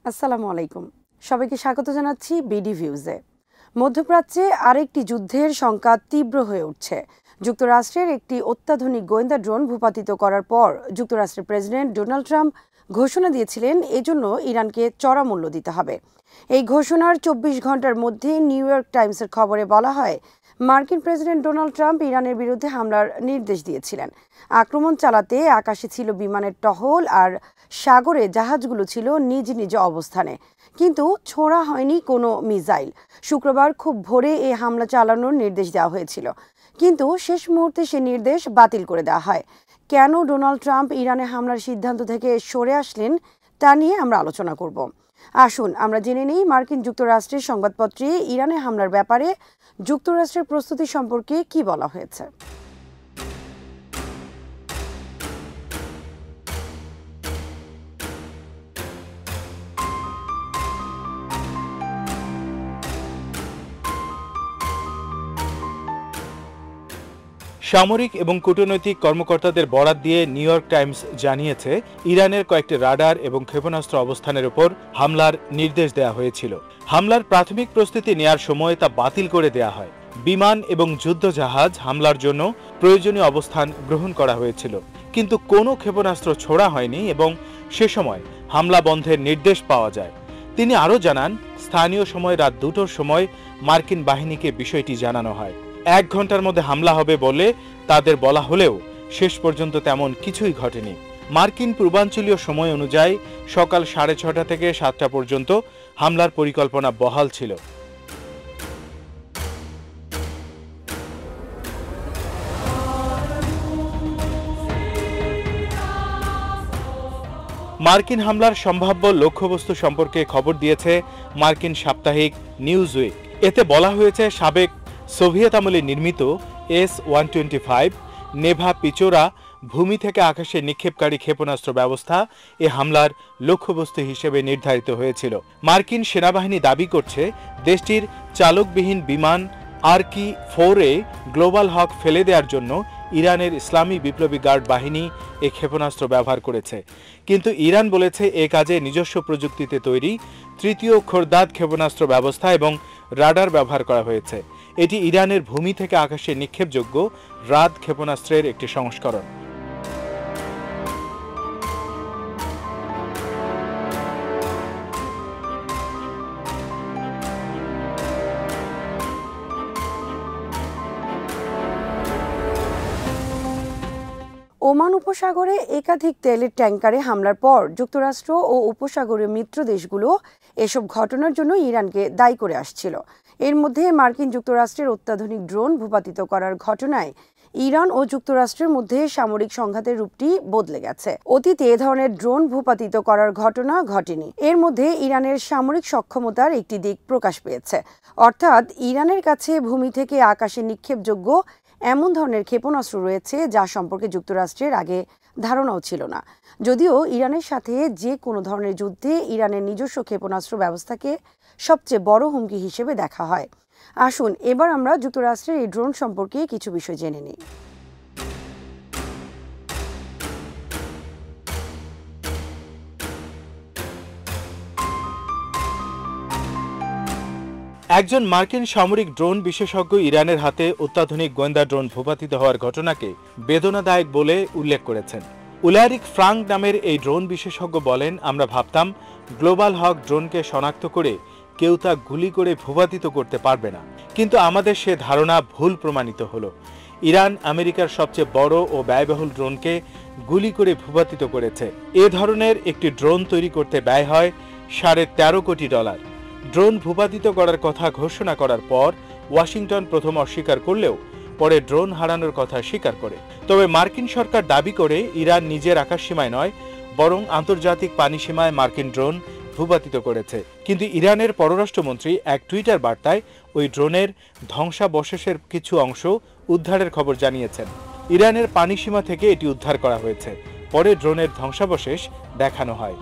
আসসালামু আলাইকুম। সবাইকে স্বাগত জানাচ্ছি বিডি ভিউজে। মধ্যপ্রাচ্যে আরেকটি যুদ্ধের শঙ্কা তীব্র হয়ে উঠছে। যুক্তরাষ্ট্রের একটি অত্যাধুনিক গোয়েন্দা ড্রোন ভূপাতিত করার পর যুক্তরাষ্ট্রের প্রেসিডেন্ট ডোনাল্ড ট্রাম্প ঘোষণা দিয়েছিলেন এজন্য ইরানকে চড়া মূল্য দিতে হবে। এই ঘোষণার ২৪ ঘন্টার মধ্যে নিউ ইয়র্ক টাইমসের খবরে বলা হয়, মার্কিন প্রেসিডেন্ট ডোনাল্ড ট্রাম্প ইরানের বিরুদ্ধে হামলার নির্দেশ দিয়েছিলেন। আক্রমণ চালাতে আকাশে ছিল বিমানের টহল আর সাগরে জাহাজগুলো ছিল নিজ নিজ অবস্থানে, কিন্তু ছোঁড়া হয়নি কোনো মিসাইল। শুক্রবার খুব ভোরে এই হামলা চালানোর নির্দেশ দেওয়া হয়েছিল, কিন্তু শেষ মুহূর্তে সে নির্দেশ বাতিল করে দেওয়া হয়। কেন ডোনাল্ড ট্রাম্প ইরানে হামলার সিদ্ধান্ত থেকে সরে আসলেন তা নিয়ে আমরা আলোচনা করব। আসুন আমরা জেনে নেই মার্কিন যুক্তরাষ্ট্রের সংবাদপত্রে ইরানে হামলার ব্যাপারে যুক্তরাষ্ট্রের প্রস্তুতি সম্পর্কে কি বলা হয়েছে। সামরিক এবং কূটনৈতিক কর্মকর্তাদের বরাত দিয়ে নিউ ইয়র্ক টাইমস জানিয়েছে, ইরানের কয়েকটি রাডার এবং ক্ষেপণাস্ত্র অবস্থানের উপর হামলার নির্দেশ দেওয়া হয়েছিল। হামলার প্রাথমিক প্রস্তুতি নেয়ার সময় তা বাতিল করে দেওয়া হয়। বিমান এবং যুদ্ধজাহাজ হামলার জন্য প্রয়োজনীয় অবস্থান গ্রহণ করা হয়েছিল, কিন্তু কোনো ক্ষেপণাস্ত্র ছোড়া হয়নি এবং সে সময় হামলা বন্ধের নির্দেশ পাওয়া যায়। তিনি আরও জানান, স্থানীয় সময় রাত ২টোর সময় মার্কিন বাহিনীকে বিষয়টি জানানো হয়। ১ ঘন্টার মধ্যে হামলা হবে বলে তাদের বলা হলেও শেষ পর্যন্ত তেমন কিছুই ঘটেনি। মার্কিন পূর্বাঞ্চলীয় সময় অনুযায়ী সকাল ৬:৩০ থেকে ৭টা পর্যন্ত হামলার পরিকল্পনা বহাল ছিল। মার্কিন হামলার সম্ভাব্য লক্ষ্যবস্তু সম্পর্কে খবর দিয়েছে মার্কিন সাপ্তাহিক নিউজ উইক। এতে বলা হয়েছে, সাবেক সোভিয়েত আমলে নির্মিত S-125 নেভা পিচোরা ভূমি থেকে আকাশে নিক্ষেপকারী ক্ষেপণাস্ত্র ব্যবস্থা এ হামলার লক্ষ্যবস্তু হিসেবে নির্ধারিত হয়েছিল। মার্কিন সেনাবাহিনী দাবি করছে, দেশটির চালকবিহীন বিমান ANTI-PIRACY গ্লোবাল হক ফেলে দেওয়ার জন্য ইরানের ইসলামী বিপ্লবী গার্ড বাহিনী এ ক্ষেপণাস্ত্র ব্যবহার করেছে, কিন্তু ইরান বলেছে এ কাজে নিজস্ব প্রযুক্তিতে তৈরি তৃতীয় খোরদাদ ক্ষেপণাস্ত্র ব্যবস্থা এবং রাডার ব্যবহার করা হয়েছে। এটি ইরানের ভূমি থেকে আকাশে নিক্ষেপযোগ্য রাদ ক্ষেপণাস্ত্রের একটি সংস্করণ। ওমান উপসাগরে একাধিক তেলের ট্যাঙ্কারে হামলার পর যুক্তরাষ্ট্র ও উপসাগরীয় মিত্র দেশগুলো এসব ঘটনার জন্য ইরানকে দায়ী করে আসছিল। এর মধ্যে মার্কিন যুক্তরাষ্ট্রের অত্যাধুনিক ড্রোন ভূপাতিত করার ঘটনায় ইরান ও যুক্তরাষ্ট্রের মধ্যে সামরিক সংঘাতের রূপটি বদলে গেছে। অতীতে এ ধরনের ড্রোন ভূপাতিত করার ঘটনা ঘটেনি। এর মধ্যে ইরানের সামরিক সক্ষমতার একটি দিক প্রকাশ পেয়েছে, অর্থাৎ ইরানের কাছে ভূমি থেকে আকাশে নিক্ষেপযোগ্য এমন ধরনের ক্ষেপণাস্ত্র রয়েছে যা সম্পর্কে যুক্তরাষ্ট্রের আগে ধারণাও ছিল না। যদিও ইরানের সাথে যে কোনো ধরনের যুদ্ধে ইরানের নিজস্ব ক্ষেপণাস্ত্র ব্যবস্থাকে সবচেয়ে বড় হুমকি হিসেবে দেখা হয়। আসুন এবার আমরা যুক্তরাষ্ট্রের এই ড্রোন সম্পর্কে কিছু বিষয় জেনে নিই। একজন মার্কিন সামরিক ড্রোন বিশেষজ্ঞ ইরানের হাতে অত্যাধুনিক গোয়েন্দা ড্রোন ভূপাতিত হওয়ার ঘটনাকে বেদনাদায়ক বলে উল্লেখ করেছেন। উলারিক ফ্রাঙ্ক নামের এই ড্রোন বিশেষজ্ঞ বলেন, আমরা ভাবতাম গ্লোবাল হক ড্রোনকে শনাক্ত করে কেউ তা গুলি করে ভূপাতিত করতে পারবে না, কিন্তু আমাদের সে ধারণা ভুল প্রমাণিত হলো। ইরান আমেরিকার সবচেয়ে বড় ও ব্যয়বহুল ড্রোনকে গুলি করে ভূপাতিত করেছে। এ ধরনের একটি ড্রোন তৈরি করতে ব্যয় হয় $13.5 কোটি। ড্রোন ভূপাতিত করার কথা ঘোষণা করার পর ওয়াশিংটন প্রথম অস্বীকার করলেও পরে ড্রোন হারানোর কথা স্বীকার করে। তবে মার্কিন সরকার দাবি করে ইরান নিজের আকাশসীমায় নয়, বরং আন্তর্জাতিক পানিসীমায় মার্কিন ড্রোন ভূপাতিত করেছে। কিন্তু ইরানের পররাষ্ট্রমন্ত্রী এক টুইটার বার্তায় ওই ড্রোনের ধ্বংসাবশেষের কিছু অংশ উদ্ধারের খবর জানিয়েছেন। ইরানের পানিসীমা থেকে এটি উদ্ধার করা হয়েছে, পরে ড্রোনের ধ্বংসাবশেষ দেখানো হয়।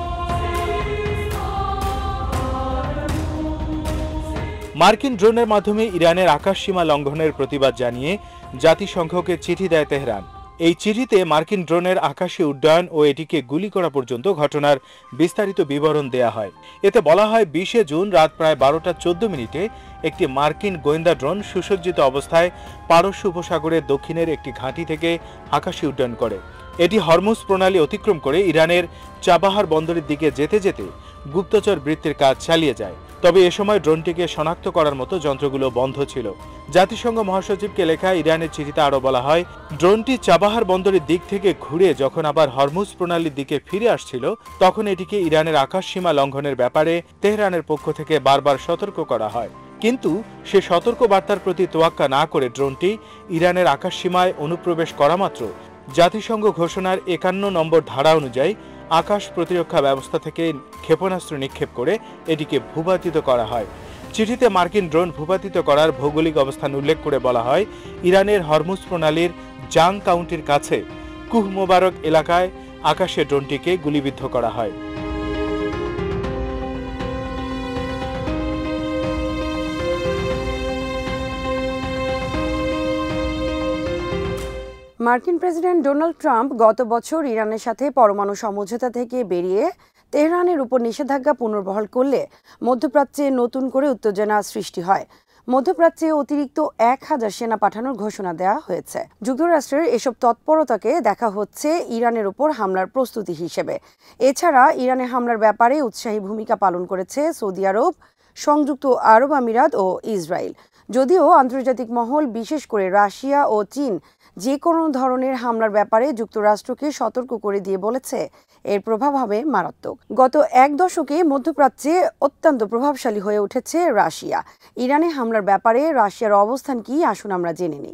মার্কিন ড্রোনের মাধ্যমে ইরানের আকাশসীমা লঙ্ঘনের প্রতিবাদ জানিয়ে জাতিসংঘকে চিঠি দেয় তেহরান। এই চিঠিতে মার্কিন ড্রোনের আকাশে উড্ডয়ন ও এটিকে গুলি করা পর্যন্ত ঘটনার বিস্তারিত বিবরণ দেয়া হয়। এতে বলা হয় 20 জুন রাত প্রায় 12:14 একটি মার্কিন গোয়েন্দা ড্রোন সুসজ্জিত অবস্থায় পারস্য উপসাগরের দক্ষিণের একটি ঘাঁটি থেকে আকাশে উড্ডয়ন করে। এটি হরমুজ প্রণালী অতিক্রম করে ইরানের চাবাহার বন্দরের দিকে যেতে যেতে গুপ্তচর বৃত্তির কাজ চালিয়ে যায়। তবে এ সময় ড্রোনটিকে শনাক্ত করার মতো যন্ত্রগুলো বন্ধ ছিল। জাতিসংঘ মহাসচিবকে লেখা ইরানের চিঠিতে আরও বলা হয়, ড্রোনটি চাবাহার বন্দরের দিক থেকে ঘুরে যখন আবার হরমুজ প্রণালীর দিকে ফিরে আসছিল, তখন এটিকে ইরানের আকাশসীমা লঙ্ঘনের ব্যাপারে তেহরানের পক্ষ থেকে বারবার সতর্ক করা হয়। কিন্তু সে সতর্ক বার্তার প্রতি তোয়াক্কা না করে ড্রোনটি ইরানের আকাশসীমায় অনুপ্রবেশ করা মাত্র জাতিসংঘ ঘোষণার 51 নম্বর ধারা অনুযায়ী আকাশ প্রতিরক্ষা ব্যবস্থা থেকে ক্ষেপণাস্ত্র নিক্ষেপ করে এটিকে ভূপাতিত করা হয়। চিঠিতে মার্কিন ড্রোন ভূপাতিত করার ভৌগোলিক অবস্থান উল্লেখ করে বলা হয়, ইরানের হরমুজ প্রণালীর জাং কাউন্টির কাছে কুহ মোবারক এলাকায় আকাশে ড্রোনটিকে গুলিবিদ্ধ করা হয়। মার্কিন প্রেসিডেন্ট ডোনাল্ড ট্রাম্প গত বছর ইরানের সাথে পরমাণু সমঝোতা থেকে বেরিয়ে তেহরানের উপর নিষেধাজ্ঞা পুনর্বহাল করলে মধ্যপ্রাচ্যে নতুন করে উত্তেজনা সৃষ্টি হয়। মধ্যপ্রাচ্যে অতিরিক্ত 1000 সেনা পাঠানোর ঘোষণা দেওয়া হয়েছে। যুক্তরাষ্ট্রের এসব তৎপরতাকে দেখা হচ্ছে ইরানের উপর হামলার প্রস্তুতি হিসেবে। এছাড়া ইরানে হামলার ব্যাপারে উৎসাহী ভূমিকা পালন করেছে সৌদি আরব, সংযুক্ত আরব আমিরাত ও ইসরায়েল। যদিও আন্তর্জাতিক মহল, বিশেষ করে রাশিয়া ও চীন, যে কোনো ধরনের হামলার ব্যাপারে যুক্তরাষ্ট্রকে সতর্ক করে দিয়ে বলেছে এর প্রভাব হবে মারাত্মক। গত এক দশকে মধ্যপ্রাচ্যে অত্যন্ত প্রভাবশালী হয়ে উঠেছে রাশিয়া। ইরানে হামলার ব্যাপারে রাশিয়ার অবস্থান কি, আসুন আমরা জেনে নিই।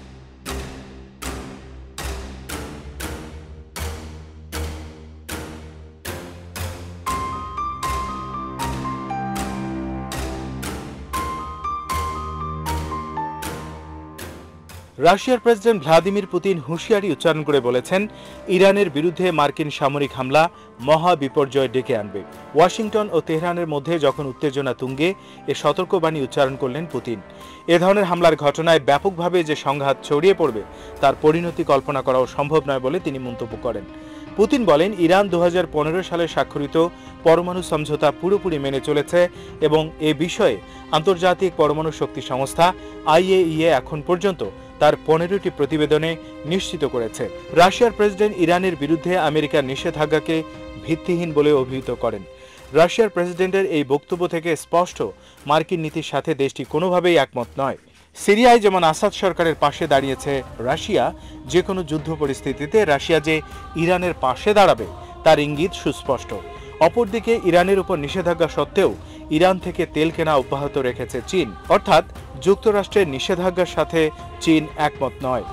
রাশিয়ার প্রেসিডেন্ট ভ্লাদিমির পুতিন হুঁশিয়ারি উচ্চারণ করে বলেছেন, ইরানের বিরুদ্ধে মার্কিন সামরিক হামলা মহা বিপর্যয় ডেকে আনবে। ওয়াশিংটন ও তেহরানের মধ্যে যখন উত্তেজনা তুঙ্গে এ সতর্কবাণী উচ্চারণ করলেন পুতিন। এ ধরনের হামলার ঘটনায় ব্যাপকভাবে যে সংঘাত ছড়িয়ে পড়বে তার পরিণতি কল্পনা করাও সম্ভব নয় বলে তিনি মন্তব্য করেন। পুতিন বলেন, ইরান 2015 সালে স্বাক্ষরিত পরমাণু সমঝোতা পুরোপুরি মেনে চলেছে এবং এ বিষয়ে আন্তর্জাতিক পরমাণু শক্তি সংস্থা IAEA এখন পর্যন্ত তার 15টি প্রতিবেদনে নিশ্চিত করেছে। রাশিয়ার প্রেসিডেন্ট ইরানের বিরুদ্ধে আমেরিকার নিষেধাজ্ঞাকে ভিত্তিহীন বলে অভিহিত করেন। রাশিয়ার প্রেসিডেন্টের এই বক্তব্য থেকে স্পষ্ট মার্কিন নীতির সাথে দেশটি কোনোভাবেই একমত নয়। সিরিয়ায় যেমন আসাদ সরকারের পাশে দাঁড়িয়েছে রাশিয়া, যে কোনো যুদ্ধ পরিস্থিতিতে রাশিয়া যে ইরানের পাশে দাঁড়াবে তার ইঙ্গিত সুস্পষ্ট। অপরদিকে ইরানের উপর নিষেধাজ্ঞা সত্ত্বেও ইরান থেকে তেল কেনা অব্যাহত রেখেছে চীন, অর্থাৎ যুক্তরাষ্ট্রের নিষেধাজ্ঞার সাথে চীন একমত নয়।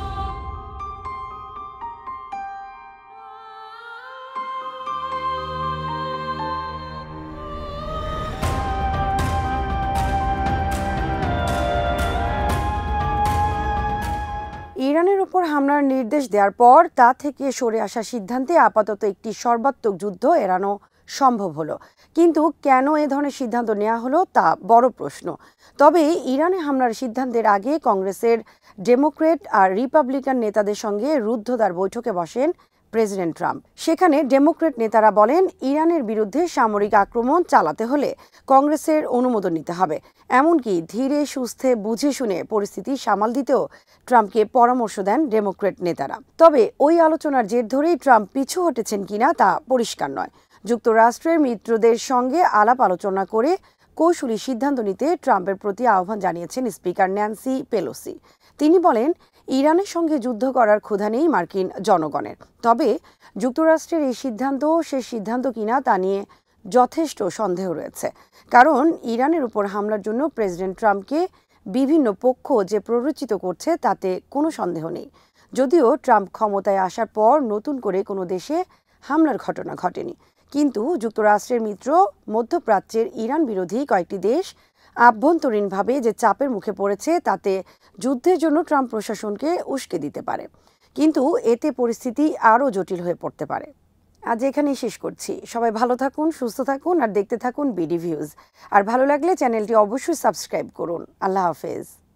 ইরানের উপর হামলার নির্দেশ দেওয়ার পর তা থেকে সরে আসার সিদ্ধান্তে আপাতত একটি সর্বাত্মক যুদ্ধ এড়ানো সম্ভব হলো, কিন্তু কেন এ ধরনের সিদ্ধান্ত নেওয়া হলো তা বড় প্রশ্ন। তবে ইরানে হামলার সিদ্ধান্তের আগে কংগ্রেসের ডেমোক্রেট আর রিপাবলিকান নেতাদের সঙ্গে রুদ্ধদ্বার বৈঠকে বসেন প্রেসিডেন্ট ট্রাম্প। সেখানে ডেমোক্রেট নেতারা বলেন, ইরানের বিরুদ্ধে সামরিক আক্রমণ চালাতে হলে কংগ্রেসের অনুমোদন নিতে হবে। এমনকি ধীরে সুস্থে বুঝে শুনে পরিস্থিতি সামাল দিতেও ট্রাম্পকে পরামর্শ দেন ডেমোক্রেট নেতারা। তবে ওই আলোচনার জের ধরেই ট্রাম্প পিছু হটেছেন কিনা তা পরিষ্কার নয়। যুক্তরাষ্ট্রের মিত্রদের সঙ্গে আলাপ আলোচনা করে কৌশলী সিদ্ধান্ত নিতে ট্রাম্পের প্রতি আহ্বান জানিয়েছেন স্পিকার ন্যান্সি পেলোসি। তিনি বলেন, ইরানের সঙ্গে যুদ্ধ করার ক্ষুধা নেই মার্কিন জনগণের। তবে যুক্তরাষ্ট্রের এই সিদ্ধান্ত শেষ সিদ্ধান্ত কিনা তা নিয়ে যথেষ্ট সন্দেহ রয়েছে। কারণ ইরানের উপর হামলার জন্য প্রেসিডেন্ট ট্রাম্পকে বিভিন্ন পক্ষ যে প্ররোচিত করছে তাতে কোনো সন্দেহ নেই। যদিও ট্রাম্প ক্ষমতায় আসার পর নতুন করে কোনো দেশে হামলার ঘটনা ঘটেনি, কিন্তু যুক্তরাষ্ট্রের মিত্র মধ্যপ্রাচ্যের ইরান বিরোধী কয়েকটি দেশ আভ্যন্তরীণভাবে যে চাপের মুখে পড়েছে তাতে যুদ্ধের জন্য ট্রাম্প প্রশাসনকে উস্কে দিতে পারে, কিন্তু এতে পরিস্থিতি আরও জটিল হয়ে পড়তে পারে। আজ এখানেই শেষ করছি। সবাই ভালো থাকুন, সুস্থ থাকুন আর দেখতে থাকুন বিডি ভিউজ। আর ভালো লাগলে চ্যানেলটি অবশ্যই সাবস্ক্রাইব করুন। আল্লাহ হাফেজ।